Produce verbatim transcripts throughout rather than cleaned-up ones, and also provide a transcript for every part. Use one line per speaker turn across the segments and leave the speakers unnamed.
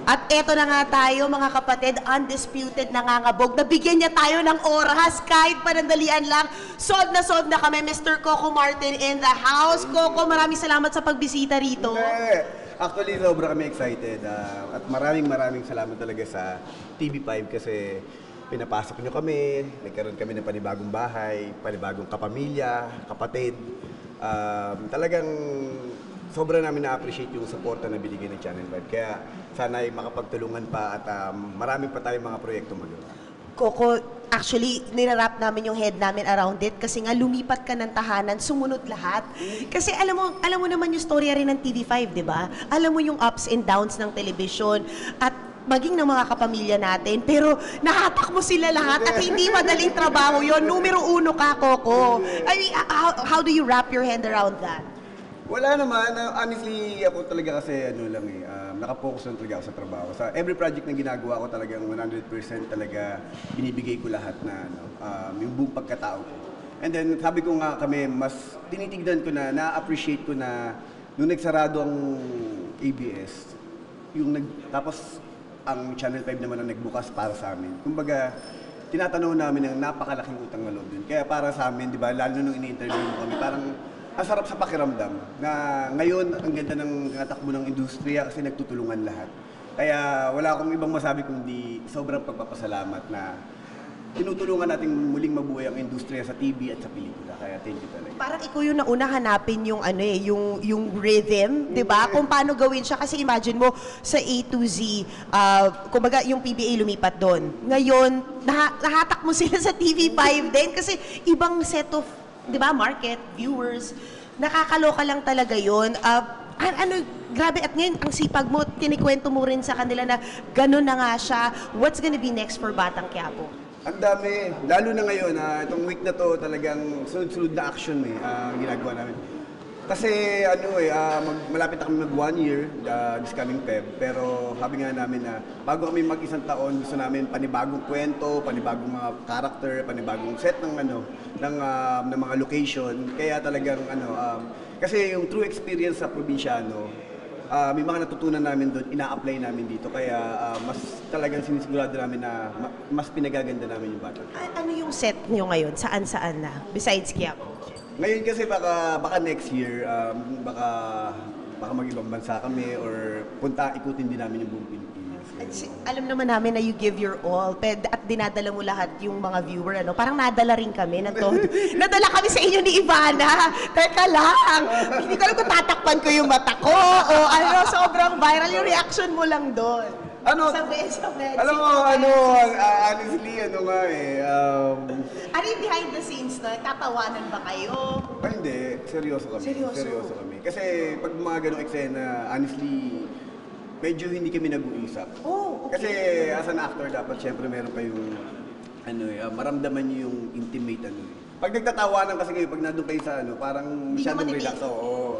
At eto na nga tayo mga kapatid, undisputed nangangabog. Nabigyan niya tayo ng oras kahit panandalian lang. Sod na sod na kami, Mister Coco Martin in the house. Coco, maraming salamat sa pagbisita rito.
Hindi. Actually, sobra kami excited. Uh, at maraming maraming salamat talaga sa T V five kasi pinapasok nyo kami, nagkaroon kami ng panibagong bahay, panibagong kapamilya, kapatid. Um, talagang sobra namin na-appreciate yung suporta na binigay ng Channel five. Kaya sana ay makapagtulungan pa at um, marami pa tayong mga proyekto magawa.
Coco, actually, nirarap namin yung head namin around it kasi nga lumipat ka ng tahanan, sumunod lahat. Kasi alam mo, alam mo naman yung storya rin ng T V five, di ba? Alam mo yung ups and downs ng television at maging ng mga kapamilya natin, pero nahatak mo sila lahat at hindi madaling trabaho yon. Numero uno ka, Coco. I mean, how, how do you wrap your hand around that?
Wala naman. Uh, honestly, ako talaga kasi ano lang eh, um, nakapokus lang talaga ako sa trabaho. Sa every project na ginagawa ko talagang one hundred percent talaga binibigay ko lahat na ano, um, yung buong pagkatao ko. And then sabi ko nga kami, mas tinitignan ko na, na-appreciate ko na nung nagsarado ang A B S, yung nag, tapos ang Channel five naman ang nagbukas para sa amin. Kumbaga, tinatanong namin ng napakalaking utang na loob dun. Kaya para sa amin, di ba, lalo nung ini-interview mo kami, parang ang sarap sa pakiramdam na ngayon ang ganda ng takbo ng industriya kasi nagtutulungan lahat. Kaya wala akong ibang masabi kundi sobrang pagpapasalamat na tinutulungan natin muling mabuhay ang industriya sa T V at sa pelikula. Kaya thank you talaga.
Parang ikaw yung nauna hanapin yung ano eh, yung yung rhythm, 'di ba? Kung paano gawin siya kasi imagine mo sa A to Z, uh, kumbaga yung P B A lumipat doon. Ngayon, nah nahatak mo sila sa T V five din kasi ibang set of, 'di ba, market, viewers. Nakakaloka lang talaga 'yon. Uh, ano, grabe at ngayon ang sipag mo, kinikwento mo rin sa kanila na gano'n na nga siya. What's gonna be next for Batang Quiapo?
Ang dami, lalo na ngayon, uh, itong week na to talagang sunod-sunod na action eh, uh, ginagawa namin. Kasi ano eh, uh, mag, malapit na kami mag one year, uh, this coming Feb, pero sabi nga namin na bago kami mag isang taon, gusto namin panibagong kwento, panibagong mga character, panibagong set ng ano, ng, uh, ng mga location. Kaya talagang ano, um, kasi yung true experience sa probinsyano, uh, may mga natutunan namin doon, ina-apply namin dito. Kaya uh, mas talagang sinisigurado namin na ma mas pinagaganda namin yung bata.
Ano yung set nyo ngayon? Saan-saan na? Besides Quiapo?
Ngayon kasi baka baka next year um, baka baka mag-ibang bansa kami or punta ikutin din namin yung buong Pilipinas.
Si, alam naman namin na you give your all ped, at dinadala mo lahat yung mga viewer, ano? Parang nadala rin kami ng todo. Nadala kami sa inyo ni Ivana. Teka lang. Hindi ko alam kung tatakpan ko yung mata ko o ano, sobrang viral yung reaction mo lang doon.
Ano?
Sa sa
alam mo, ano, uh, honestly, ano nga eh, um...
Ano yung behind the scenes na? Tatawanan ba kayo?
Ay, hindi. Seryoso kami.
Seryoso?
Seryoso kami. Kasi pag mga ganong eksena, honestly, medyo hindi kami nag-uusap.
Oh, okay.
Kasi as an actor, dapat syempre meron kayong, ano eh, uh, maramdaman niyo yung intimate, ano eh. Pag nagtatawanan kasi kayo, pag nandun kayo sa ano, parang masyadong relax. Oo.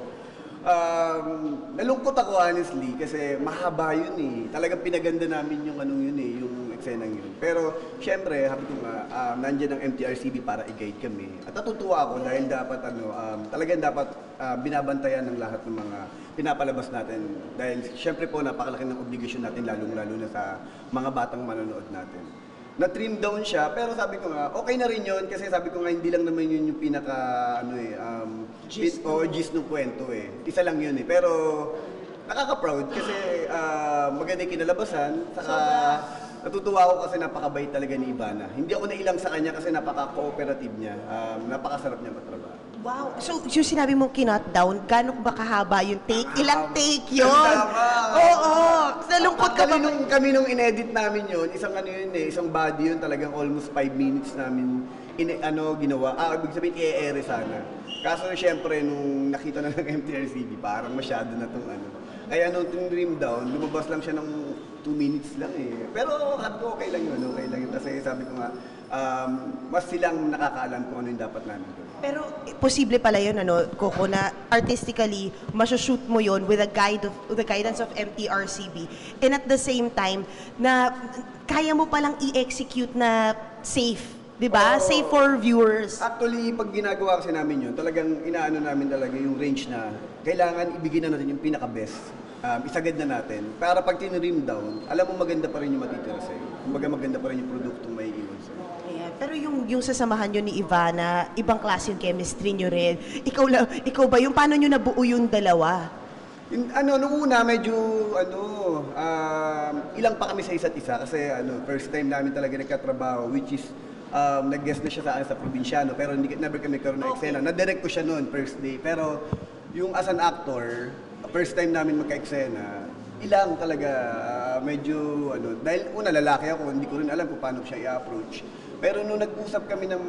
Um, nalungkot ako honestly kasi mahaba yun eh. Talagang pinaganda namin yung anong yun eh, yung eksenang yun. Pero syempre, sabi ko nga, um, nandiyan ang M T R C B para i-guide kami. At natutuwa ako dahil dapat ano, um, talagang dapat uh, binabantayan ng lahat ng mga pinapalabas natin. Dahil syempre po napakalaki ng obligasyon natin lalong-lalo na sa mga batang manonood natin. Na-trim down siya, pero sabi ko nga, okay na rin yun kasi sabi ko nga hindi lang naman yun yung pinaka, ano eh, um, gist, o gist ng kwento eh. Isa lang yun eh, pero nakaka-proud kasi uh, maganda yung kinalabasan, saka natutuwa ako kasi napakabait talaga ni Ivana. Hindi ako nailang sa kanya kasi napaka-cooperative niya, um, napakasarap niya matrabaho.
Wow. So, yung sinabi mong kinot down, gano'n ba kahaba yung take? Ilang take yun? Oo. Oh, nalungkot ka ba?
Kami nung, kami nung in-edit namin yun, isang ano yun eh, isang body yun, talagang almost five minutes namin in, ano, ginawa. Ah, ibig sabihin, i-e-ere sana. Kaso syempre, nung nakita na ng M T R C B, parang masyado na itong ano. Kaya nung trim down, lumabas lang siya ng two minutes lang eh. Pero sabi ko, okay lang yun, okay lang yun. Kasi sabi ko nga, um, mas silang nakakaalam kung ano yung dapat namin doon.
Pero posible pala yun, ano, Coco, na artistically, masushoot mo yun with a guide of, with the guidance of M T R C B. And at the same time, na kaya mo palang i-execute na safe. Diba?
Oh,
safe for viewers.
Actually, pag ginagawa kasi namin yun, talagang inaano namin talaga yung range na kailangan ibigay na natin yung pinaka-best. um, isagad na natin. Para pag tinrim down, alam mo maganda pa rin yung matitira sa'yo. Kumbaga maganda pa rin yung produktong may iwan sa'yo.
Ayan. Pero yung yung sasamahan nyo ni Ivana, ibang klase yung chemistry nyo rin. Ikaw, la, ikaw ba yung paano nyo nabuo yung dalawa?
Yung, ano, nung una, medyo, ano, um, ilang pa kami sa isa't isa kasi, ano, first time namin talaga nagkatrabaho, which is, um, nag-guest na siya sa akin sa probinsyano, pero hindi, never kami karoon ng
Okay.
eksena. Na-direct ko siya noon, first day. Pero, yung as an actor, first time namin magka-eksena, ilang talaga, uh, medyo, ano, dahil una, lalaki ako, hindi ko rin alam kung paano siya i-approach. Pero nung nag-usap kami ng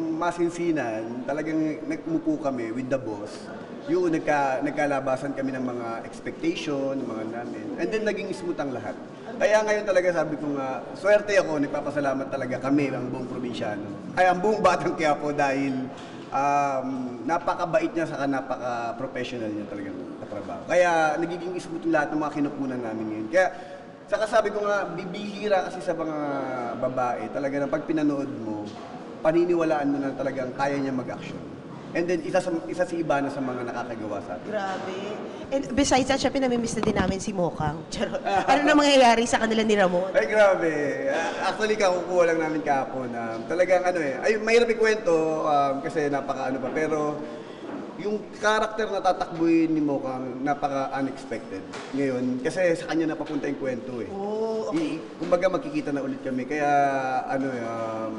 masinsinan, talagang nagmupo kami with the boss. Yung nagka, nagkalabasan kami ng mga expectation, ng mga namin. And then naging smooth ang lahat. Kaya ngayon talaga sabi ko nga, swerte ako, nagpapasalamat talaga kami, ang buong probinsyano. Ay, ang buong Batang Quiapo dahil um, napakabait niya saka napaka-professional niya talaga katrabaho. Kaya nagiging smooth lahat ng mga kinukunan namin ngayon. Kaya saka sabi ko nga, bibihira kasi sa mga babae, talaga na pag pinanood mo, paniniwalaan mo na talagang kaya niya mag-action. And then, isa, sa, isa si Ivana sa mga nakakagawa sa atin.
Grabe. And besides that, syempre namimiss na din namin si Mokang. Charot. Ano na mangyayari sa kanila ni Ramon?
Ay, grabe. Uh, actually, kakukuha lang namin kahapon. Um, talagang ano eh, ay, mahirap ikwento um, kasi napaka-ano pa. Pero, yung karakter na tatakbuhin ni Mokang, napaka-unexpected ngayon. Kasi sa kanya napapunta yung kwento eh.
Oh, okay.
I, kumbaga, makikita na ulit kami. Kaya, ano eh, um,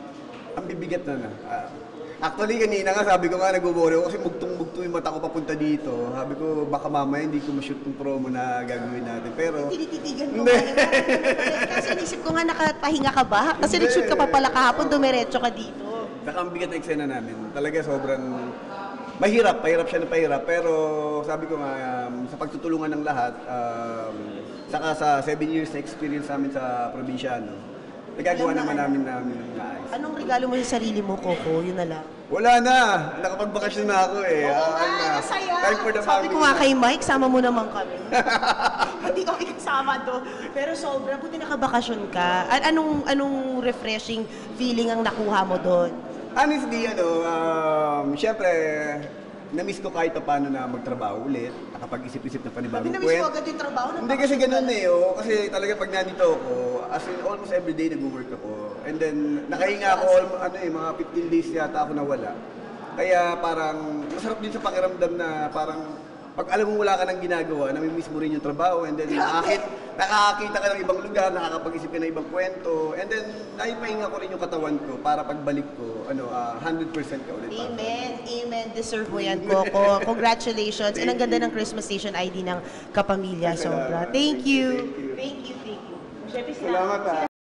ang bibigat na na. Uh, Actually, kanina nga sabi ko nga nag-worry ako kasi mugtong-mugto yung mata ko papunta dito. Sabi ko, baka mamaya hindi ko ma-shoot yung promo na gagawin natin. Pero,
Tinititigan ko
Hindi.
nga. Kasi inisip ko nga nakapahinga ka ba? Kasi
Hindi.
nag-shoot ka pa pala kahapon, dumiretso ka dito.
saka ang bigat na eksena namin. Talaga sobrang mahirap, pahirap siya na pahirap. Pero sabi ko nga, um, sa pagtutulungan ng lahat, um, saka sa seven years na experience namin sa probinsyano, nagagawa naman namin namin ng maayos.
Anong regalo mo sa sarili mo, Coco? Yun na lang.
Wala na! Nakapagbakasyon na ako eh.
Oo
Ah,
nga,
ano na.
masaya.
Time for the
Sabi
family
ko nga
na.
kay Mike, sama mo naman kami. Hindi kami kasama do. Pero sobra, buti nakabakasyon ka. An anong, anong refreshing feeling ang nakuha mo doon?
Honestly, ano, um, syempre, na-miss ko kahit pa paano na magtrabaho ulit, nakapag-isip-isip ng
Sabi
panibagong
na miss mo
kwento.
agad yung trabaho.
Hindi kasi ganun eh, oh. Kasi talaga pag nandito ako, as in almost every day nag-work ako. And then, nakahinga ako, almo- ano eh, mga fifteen days yata ako nawala. Kaya parang, masarap din sa pakiramdam na parang, pag alam mo wala ka nang ginagawa, namimiss mo rin yung trabaho, and then nakakit, nakakakita ka ng ibang lugar, nakakapag-isip ka ng ibang kwento, and then naipahinga ko rin yung katawan ko para pagbalik ko, ano, ah, one hundred percent ka ulit.
Amen. Amen. Deserve mo yan, Coco. Congratulations. And ang ganda ng Christmas Station I D ng Kapamilya. Sobra.
Salamat.
Thank you.
Thank you.
Thank you. Thank you. Siyempre,
Salamat ah.